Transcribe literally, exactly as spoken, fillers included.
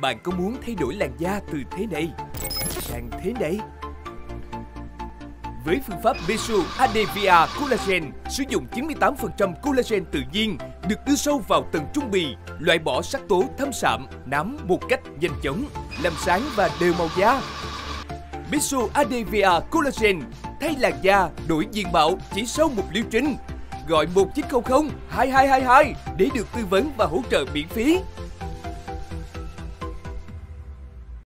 bạn có muốn thay đổi làn da từ thế này sang thế này? Với phương pháp Bessou a đê vê a Collagen sử dụng chín mươi tám phần trăm collagen tự nhiên được đưa sâu vào tầng trung bì, loại bỏ sắc tố thâm sạm, nám một cách nhanh chóng, làm sáng và đều màu da. Bessou a đê vê a Collagen thay làn da đổi diện mạo chỉ sau một liệu trình. Gọi một chín không không hai hai hai hai để được tư vấn và hỗ trợ miễn phí.